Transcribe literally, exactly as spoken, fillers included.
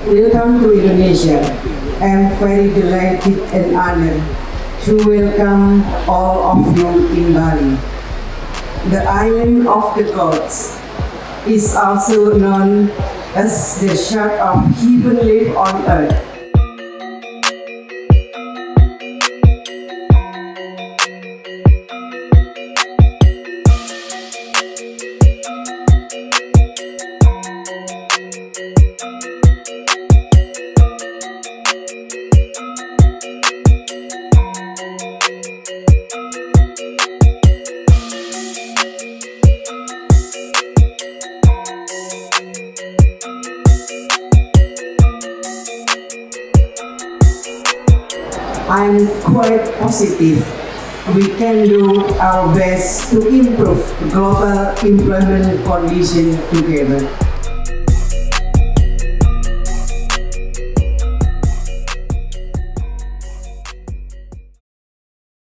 Welcome to Indonesia. I am very delighted and honored to welcome all of you in Bali. The island of the gods is also known as the shore of heaven live on earth. I'm quite positive we can do our best to improve global employment conditions together.